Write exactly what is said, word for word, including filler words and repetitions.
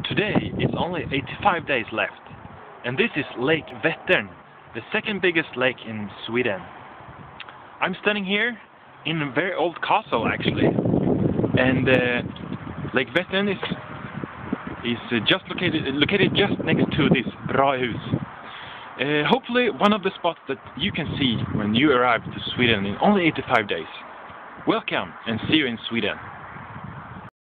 Today it's only eighty-five days left, and this is Lake Vättern, the second biggest lake in Sweden. I'm standing here in a very old castle actually, and uh, Lake Vättern is is uh, just located located just next to this Brahehus. Uh, hopefully one of the spots that you can see when you arrive to Sweden in only eighty-five days. Welcome and see you in Sweden.